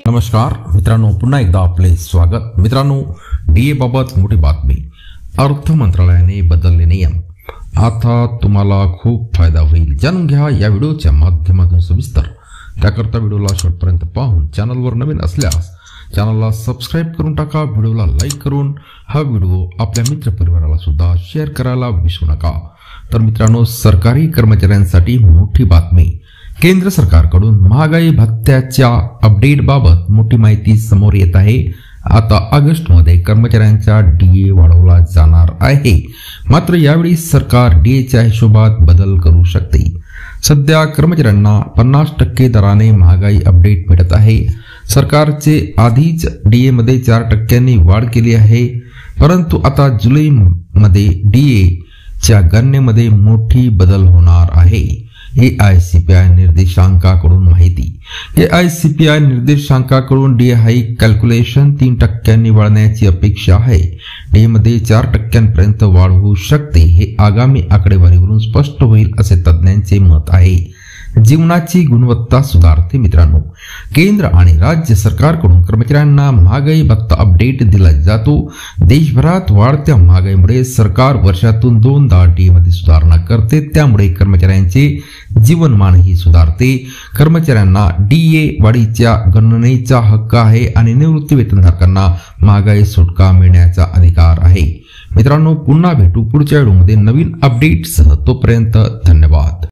नमस्कार मित्रांनो, पुन्हा एकदा आपले स्वागत। मित्रांनो, डीए बाबत मोठी बातमी। अर्थ मंत्रालयाने बदलले नियम, आता तुम्हाला खूप फायदा होईल। जाणून घ्या या व्हिडिओच्या माध्यमातून सविस्तर। त्याकरता व्हिडिओला शेवटपर्यंत पाहून चॅनलवर नवीन असल्यास चॅनलला सबस्क्राइब करून टाका। व्हिडिओला लाईक करून हा व्हिडिओ आपल्या मित्रपरिवाराला सुद्धा शेअर करायला विसरू नका। तर मित्रांनो, सरकारी कर्मचाऱ्यांसाठी मोठी बातमी। केंद्र सरकारकडून महागाई भत्त्याच्या अपडेट बाबत मोठी माहिती समोर येत आहे। आता ऑगस्ट मध्ये कर्मचाऱ्यांचा डीए वाढवला जाणार आहे। मात्र यावेळी सरकार डीएच्या हिशोबात बदल करू शकते। सध्या कर्मचाऱ्यांना 50% दराने महागाई अपडेट मिळत आहे। सरकारचे आधीच डीए मध्ये 4% वाढ केली आहे, परंतु आता जुलै मध्ये डीए च्या गणनेमध्ये मोठी बदल होणार आहे। एआयसीपीआय निर्देशांकाकडून माहिती। एआयसीपीआय निर्देशांकाकडून डीए हाईक कॅल्क्युलेशन 3% वाढण्याची अपेक्षा आहे। डीए मध्ये 4% वाढ होऊ शकते, हे आगामी आकडेवारीवरून स्पष्ट होईल असे तज्ञांचे मत आहे। जीवनाची गुणवत्ता सुधारते। मित्रांनो, केंद्र आणि राज्य सरकारकडून कर्मचाऱ्यांना महागाई भत्ता अपडेट दिला जातो। देशभरात वाढत्या महागाईमुळे सरकार वर्षातून 2दा डीए मध्ये सुधारणा करते, त्यामुळे कर्मचाऱ्यांचे जीवनमानही सुधारते। कर्मचाऱ्यांना डीए वाढीच्या गणनेचा हक्क आहे आणि निवृत्ती वेतनधारकांना महागाई सुटका मिळण्याचा अधिकार आहे। मित्रांनो, पुन्हा भेटू पुढच्या व्हिडिओमध्ये नवीन अपडेटसह। तोपर्यंत धन्यवाद।